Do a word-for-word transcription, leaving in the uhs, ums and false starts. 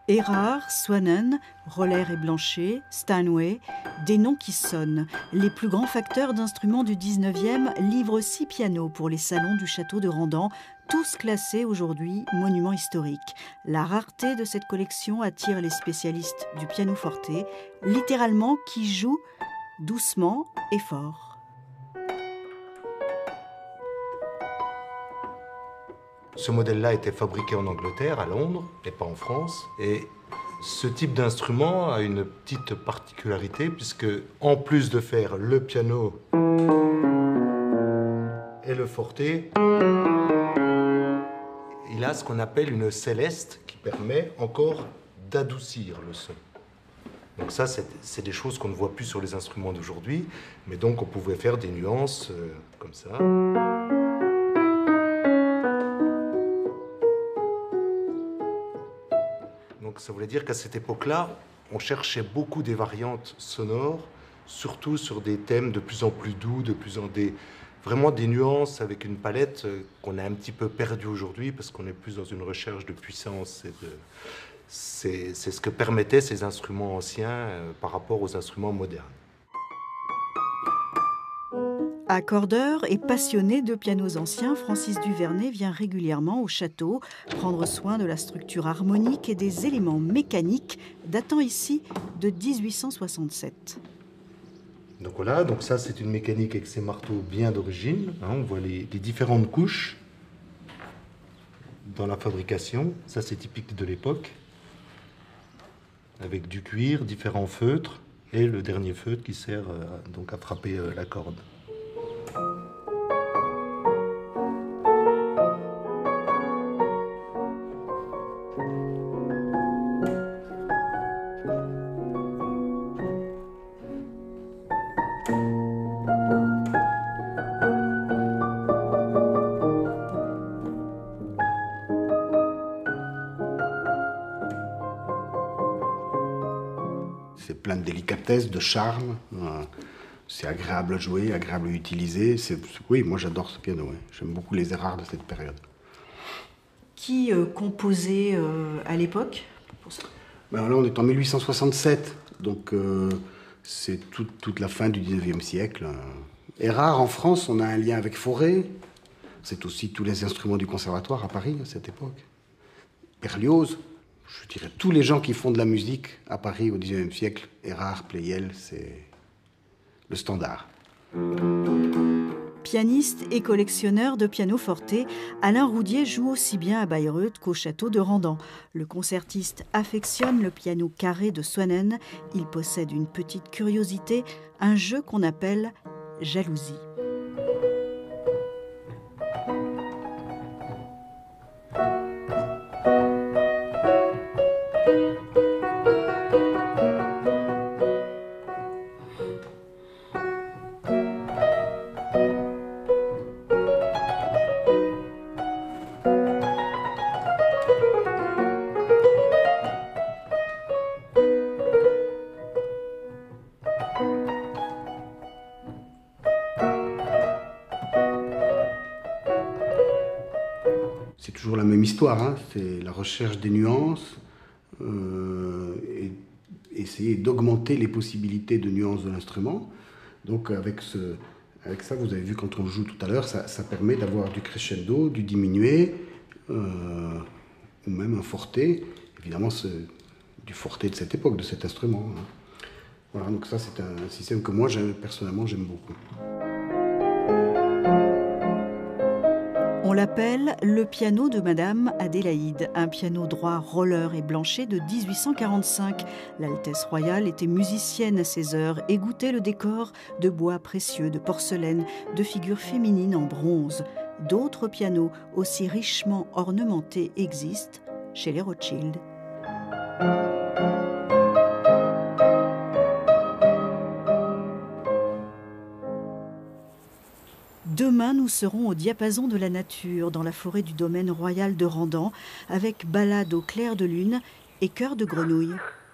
Erard, Swanen, Roller et Blanchet, Steinway, des noms qui sonnent. Les plus grands facteurs d'instruments du dix-neuvième livrent six pianos pour les salons du château de Randan, tous classés aujourd'hui monuments historiques. La rareté de cette collection attire les spécialistes du pianoforte, littéralement qui jouent doucement et fort. Ce modèle-là était fabriqué en Angleterre, à Londres, et pas en France. Et ce type d'instrument a une petite particularité, puisque en plus de faire le piano et le forte, il a ce qu'on appelle une céleste qui permet encore d'adoucir le son. Donc ça, c'est des choses qu'on ne voit plus sur les instruments d'aujourd'hui, mais donc on pouvait faire des nuances euh, comme ça. Donc ça voulait dire qu'à cette époque-là, on cherchait beaucoup des variantes sonores, surtout sur des thèmes de plus en plus doux, de plus en des, vraiment des nuances avec une palette qu'on a un petit peu perdue aujourd'hui parce qu'on est plus dans une recherche de puissance. Et de, c'est, c'est ce que permettaient ces instruments anciens euh, par rapport aux instruments modernes. Accordeur et passionné de pianos anciens, Francis Duvernay vient régulièrement au château prendre soin de la structure harmonique et des éléments mécaniques datant ici de dix-huit cent soixante-sept. Donc voilà, donc ça c'est une mécanique avec ses marteaux bien d'origine. Hein, on voit les, les différentes couches dans la fabrication. Ça c'est typique de l'époque. Avec du cuir, différents feutres et le dernier feutre qui sert euh, donc à frapper euh, la corde. C'est plein de délicatesse, de charme. Euh, c'est agréable à jouer, agréable à utiliser. C'est, oui, moi j'adore ce piano. Ouais. J'aime beaucoup les Erard de cette période. Qui euh, composait euh, à l'époque pour ça? Ben là, on est en mille huit cent soixante-sept, donc euh, c'est tout, toute la fin du dix-neuvième siècle. Erard, en France, on a un lien avec Fauré. C'est aussi tous les instruments du conservatoire à Paris à cette époque. Berlioz. Je dirais tous les gens qui font de la musique à Paris au dix-neuvième siècle, Erard, Pleyel, c'est le standard. Pianiste et collectionneur de pianoforte, Alain Roudier joue aussi bien à Bayreuth qu'au château de Randan. Le concertiste affectionne le piano carré de Swanen. Il possède une petite curiosité, un jeu qu'on appelle jalousie. C'est toujours la même histoire, hein. C'est la recherche des nuances euh, et essayer d'augmenter les possibilités de nuances de l'instrument. Donc avec, ce, avec ça, vous avez vu quand on joue tout à l'heure, ça, ça permet d'avoir du crescendo, du diminué, euh, ou même un forte, évidemment c'est du forte de cette époque, de cet instrument. Hein. Voilà, donc ça c'est un système que moi personnellement j'aime beaucoup. On l'appelle le piano de Madame Adélaïde, un piano droit Roller et Blanchet de dix-huit cent quarante-cinq. L'Altesse royale était musicienne à ses heures et goûtait le décor de bois précieux, de porcelaine, de figures féminines en bronze. D'autres pianos aussi richement ornementés existent chez les Rothschild. Demain, nous serons au diapason de la nature, dans la forêt du domaine royal de Randan, avec balade au clair de lune et chœur de grenouilles.